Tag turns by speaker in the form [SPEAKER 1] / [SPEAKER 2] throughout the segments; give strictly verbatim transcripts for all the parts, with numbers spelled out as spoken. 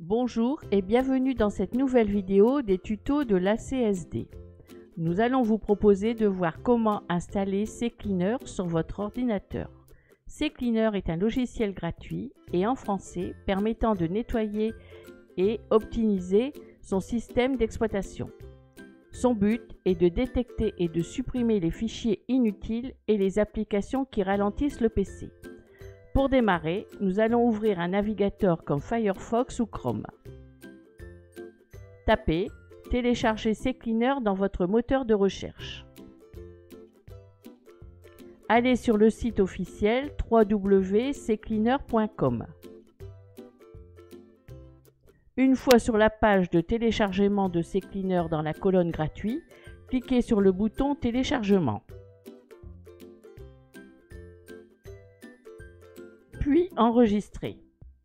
[SPEAKER 1] Bonjour et bienvenue dans cette nouvelle vidéo des tutos de l'A C S D. Nous allons vous proposer de voir comment installer CCleaner sur votre ordinateur. CCleaner est un logiciel gratuit et en français permettant de nettoyer et optimiser son système d'exploitation. Son but est de détecter et de supprimer les fichiers inutiles et les applications qui ralentissent le P C. Pour démarrer, nous allons ouvrir un navigateur comme Firefox ou Chrome. Tapez « Télécharger CCleaner » dans votre moteur de recherche. Allez sur le site officiel w w w point ccleaner point com. Une fois sur la page de téléchargement de CCleaner dans la colonne gratuit, cliquez sur le bouton Téléchargement. Puis enregistrer.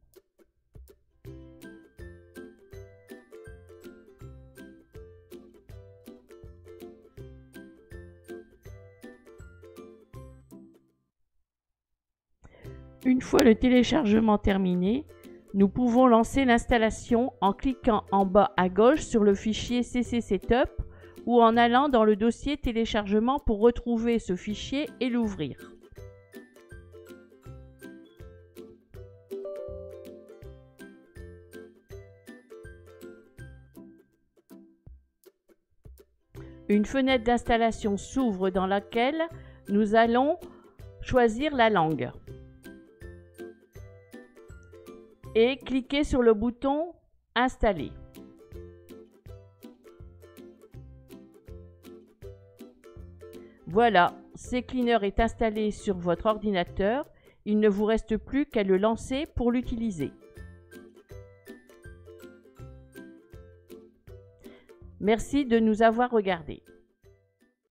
[SPEAKER 1] Une fois le téléchargement terminé, nous pouvons lancer l'installation en cliquant en bas à gauche sur le fichier C C Setup ou en allant dans le dossier téléchargement pour retrouver ce fichier et l'ouvrir. Une fenêtre d'installation s'ouvre dans laquelle nous allons choisir la langue et cliquer sur le bouton Installer. Voilà, CCleaner est installé sur votre ordinateur. Il ne vous reste plus qu'à le lancer pour l'utiliser. Merci de nous avoir regardés.